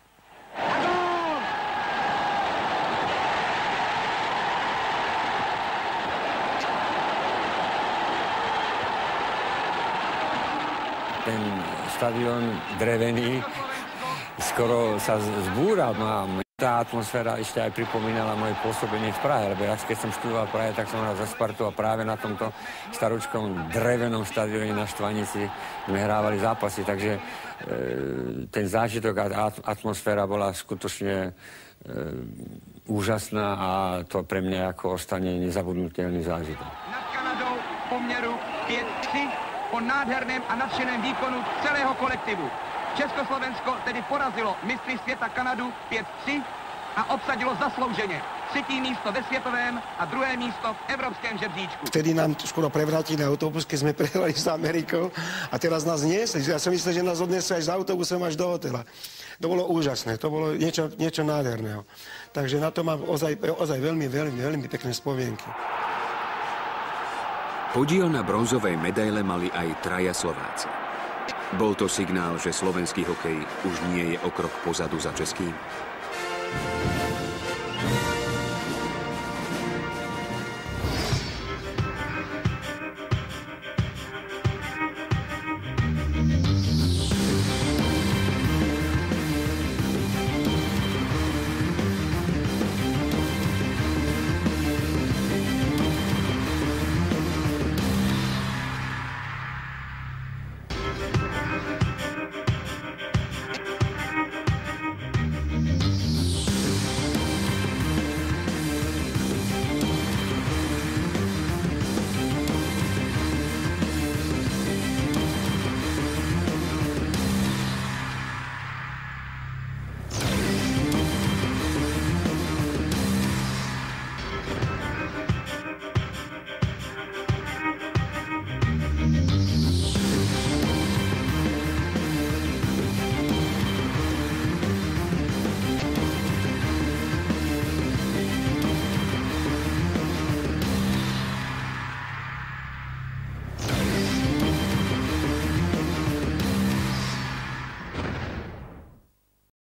Ten stadión drevený skoro sa zbúral. Tá atmosféra ešte aj pripomínala moje pôsobenie v Prahe, lebo ja, keď som študoval v Prahe, tak som hral za Spartu a práve na tomto staručkom drevenom stadióne na Štvanici sme hrávali zápasy, takže e, ten zážitok a atmosféra bola skutočne e, úžasná a to pre mňa ako ostane nezabudnutelný zážitok. Nad Kanadou poměru päť tri po nádherném a nadšeném výkonu celého kolektivu. Československo tedy porazilo mistry světa Kanadu päť tri a obsadilo zaslouženě třetí místo ve světovém a druhé místo v evropském žebříčku. Vtedy nám skoro prevrátili autobus, keď sme prehrali s Amerikou a teraz nás niesli. Ja som myslel, že nás odnesli aj s autobusom až do hotela. To bolo úžasné, to bolo niečo, niečo nádherného. Takže na to mám ozaj, ozaj veľmi, veľmi, veľmi pekné spomienky. Podiel na bronzovej medaile mali aj traja Slováci. Bol to signál, že slovenský hokej už nie je o krok pozadu za českým.